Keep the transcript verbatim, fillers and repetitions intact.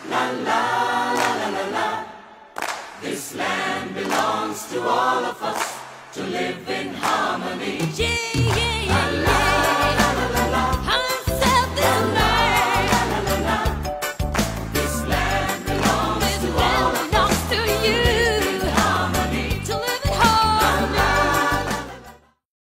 La la la la la la. This land belongs to all of us to live in harmony.